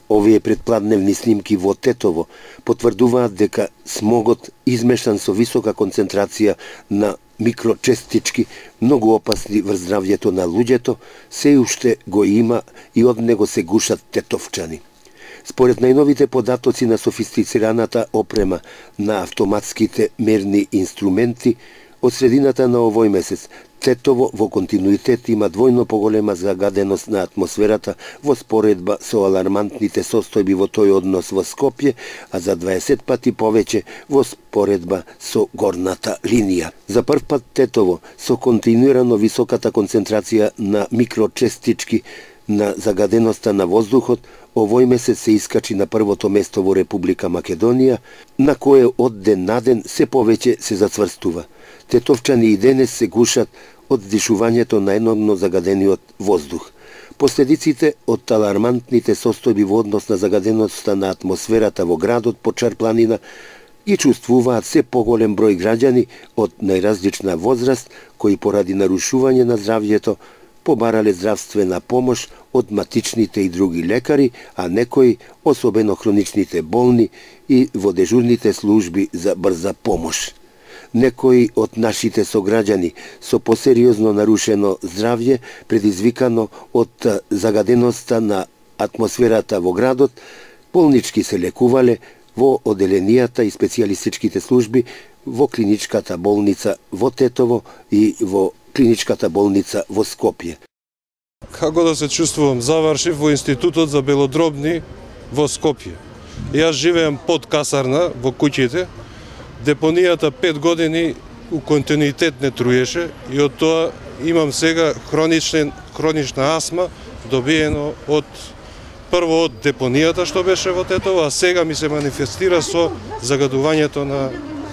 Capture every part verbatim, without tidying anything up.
Овие предпладневни снимки во Тетово потврдуваат дека смогот измешан со висока концентрација на микрочестички, многу опасни врз здравјето на луѓето, се уште го има и од него се гушат тетовчани. Според најновите податоци на софистицираната опрема на автоматските мерни инструменти, од средината на овој месец Тетово во континуитет има двојно поголема загаденост на атмосферата во споредба со алармантните состојби во тој однос во Скопје, а за дваесет пати повеќе во споредба со горната линија. За прв пат Тетово со континуирано високата концентрација на микрочестички на загаденоста на воздухот овој месец се искачи на првото место во Република Македонија, на кое од ден на ден се повеќе се зацврстува. Тетовчани и денес се гушат од дишувањето на енормно загадениот воздух. Последиците од алармантните состојби во однос на загаденоста на атмосферата во градот Почар планина ги чувствуваат се поголем број граѓани од најразлична возраст кои поради нарушување на здравјето побарале здравствена помош од матичните и други лекари, а некои, особено хроничните болни и во дежурните служби за брза помош. Некои од нашите сограѓани со посериозно нарушено здравје, предизвикано од загаденоста на атмосферата во градот, болнички се лекувале во оделенијата и специјалистичките служби во клиничката болница во Тетово и во клиничката болница во Скопје. Како да се чувствувам? Завршив во Институтот за белодробни во Скопје. Јас живеам под касарна во куќите. Депонијата пет години у континуитет не труеше и од тоа имам сега хронична, хронична астма добиено од прво од депонијата што беше во Тетово, а сега ми се манифестира со загадувањето на,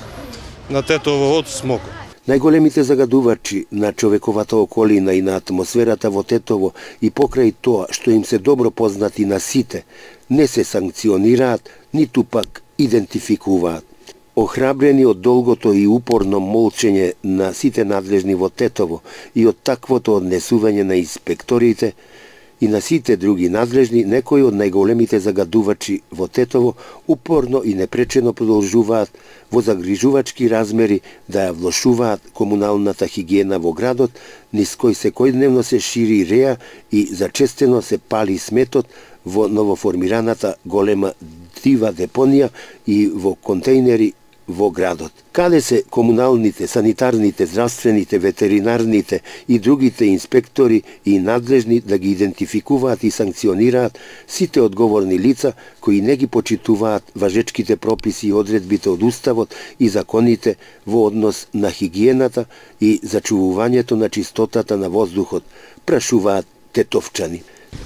на Тетово од смог. Најголемите загадувачи на човековата околина и на атмосферата во Тетово и покрај тоа што им се добро познати на сите, не се санкционираат, ниту пак идентификуваат. Охрабрени од долгото и упорно молчење на сите надлежни во Тетово и од таквото однесување на инспекторите и на сите други надлежни, некои од најголемите загадувачи во Тетово упорно и непречено продолжуваат во загрижувачки размери да ја влошуваат комуналната хигиена во градот, низ кој секојдневно се шири реа и зачестено се пали сметот во новоформираната голема дива депонија и во контејнери во градот. Каде се комуналните, санитарните, здравствените, ветеринарните и другите инспектори и надлежни да ги идентификуваат и санкционираат сите одговорни лица кои не ги почитуваат важечките прописи и одредбите од Уставот и законите во однос на хигиената и зачувувањето на чистотата на воздухот, прашуваат тетовчани.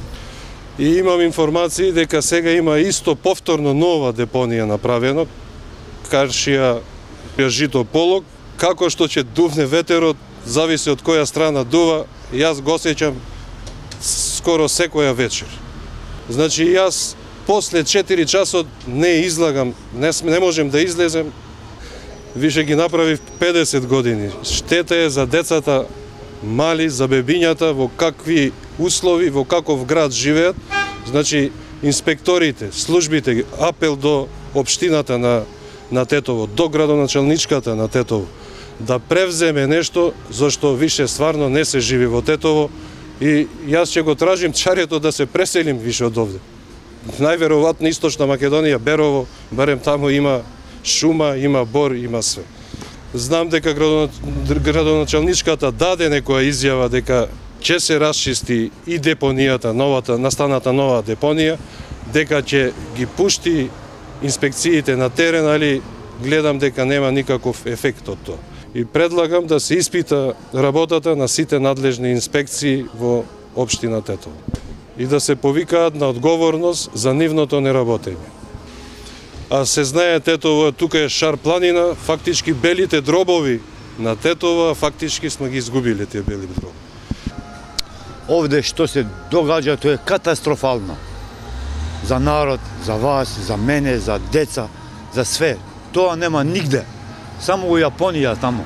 И имам информации дека сега има исто повторно нова депонија направено, Каршија жито полог, како што ќе дувне ветерот, зависи од која страна дува, јас го осеќам скоро секоја вечер. Значи јас после четири часот не излагам, не, не можем да излезем, више ги направив педесет години. Штета е за децата мали, за бебињата, во какви услови, во каков град живеат. Значи инспекторите, службите, апел до општината на на Тетово, до градоначалничката на Тетово, да превземе нешто зашто више стварно не се живи во Тетово и јас ќе го тражим чарето да се преселим више од овде. Најверојатно Источна Македонија, Берово, барем таму има шума, има бор, има све. Знам дека градоначалничката даде некоја изјава дека ќе се расчисти и депонијата, новата, настаната нова депонија, дека ќе ги пушти инспекциите на терен, али гледам дека нема никаков ефект од тоа. И предлагам да се испита работата на сите надлежни инспекции во општина Тетово и да се повикаат на одговорност за нивното неработење. А се знае Тетово, тука е Шар планина, фактички белите дробови на Тетово, фактички сме ги изгубиле тие бели дробови. Овде што се догаѓа, тоа е катастрофално. За народ, за вас, за мене, за деца, за све. Тоа нема нигде. Само во Јапонија таму.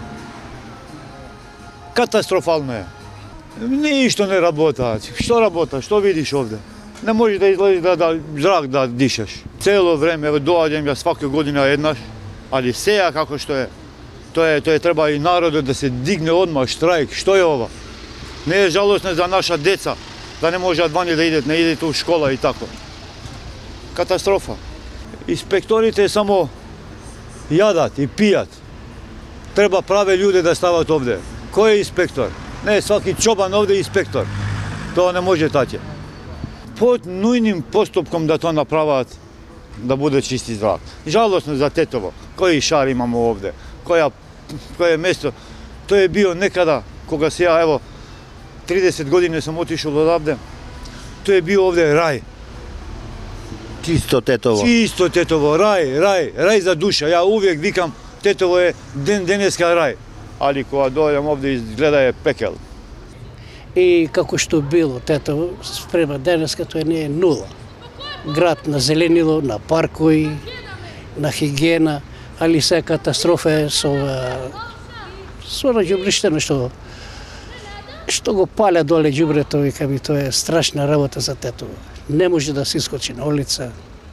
Катастрофално е. Ништо не работа. Што работа? Што видиш овде? Не може да излезеш да, да зрак да дишаш. Цело време, ево доаѓам ја свака година еднаш, али сега како што е, тоа е, тоа е треба и народот да се дигне одма штрајк. Што е ова? Не е жалосно за наша деца, да не можат вани да идат, не идат у школа и тако. Катастрофа. Инспекторите само јадат и пијат. Треба праве луѓе да стават овде. Кој е инспектор? Не, сваки чобан овде е инспектор. Тоа не може таќе. Под нујним поступком да тоа направат, да буде чисти зрак. Жалосно за Тетово. Кој шар имамо овде? Која, кој е место? Тој е био некада, кога сега, ево, тридесет години сум отишол одавде, тој е био овде рај. Чисто Тетово. Чисто Тетово, рај, рај, рај за душа. Ја увек викам, Тетово е ден денеска рај. Али кога дојдам овде изгледа е пекел. И како што било Тетово, спрема денеска тоа не е нула. Град на зеленило, на паркови, на хигиена, али се катастрофа е со со ѓубриштено што што го пале доле ѓубрето, вика ми, тоа е страшна работа за Тетово. Не може да се искочи на улица.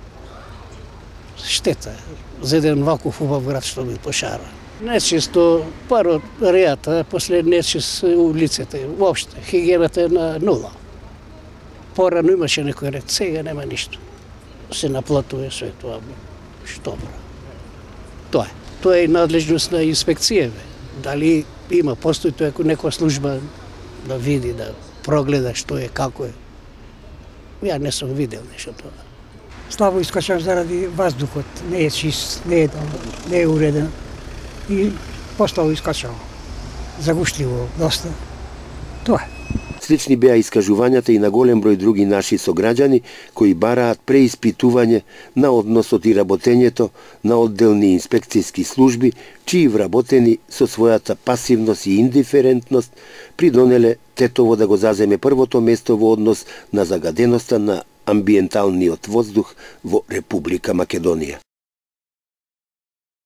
Штета за еден ваков убав град што ми пошара. Нечисто, паро рејата, после нечист улиците, воопште, хигиената е на нула. Порано имаше некој ред, сега нема ништо. Се наплатува све тоа. Што бро? Тоа е. Тоа е надлежност на инспекција. Дали има, постои тоа некоја служба да види, да прогледа што е, како е. Ја не сум видел нешто тоа. Слабо искачам заради ваздухот, не е чист, не е, не е уреден. И постало искачало. Загуштливо доста. Тоа е. Слични беа искажувањата и на голем број други наши сограѓани кои бараат преиспитување на односот и работењето на одделни инспекцијски служби, чии вработени со својата пасивност и индиферентност придонеле Тетово да го заземе првото место во однос на загаденоста на амбиенталниот воздух во Република Македонија.